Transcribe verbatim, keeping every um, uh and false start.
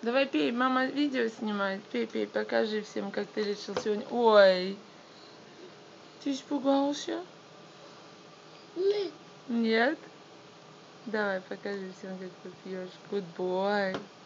Давай пей, мама видео снимает. Пей, пей, покажи всем, как ты решил сегодня. Ой, ты испугался? Нет. Нет? Давай, покажи всем, как ты пьешь. Good boy.